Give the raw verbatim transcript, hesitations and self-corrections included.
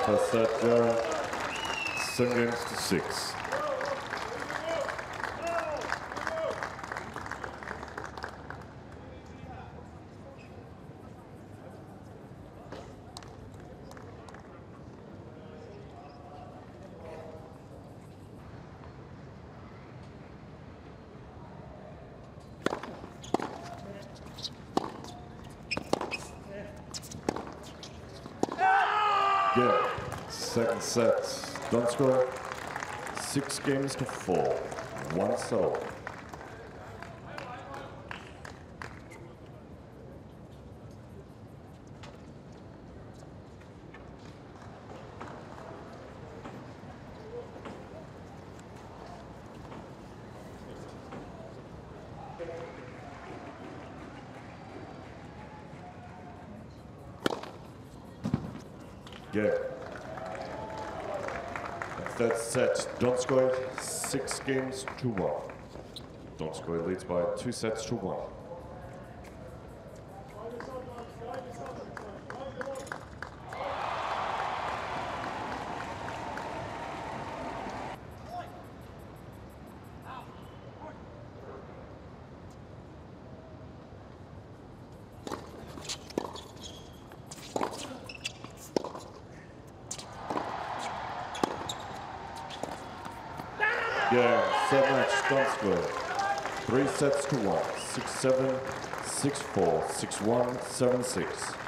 First set, Jaron. Seven games to six. Yeah, second set, don't score. Six games to four, one set all. Game. Third set, Donskoy, six games to one. Donskoy leads by two sets to one. Yeah, set match, Donskoy. Three sets to one. Six seven, six four, six one, seven six.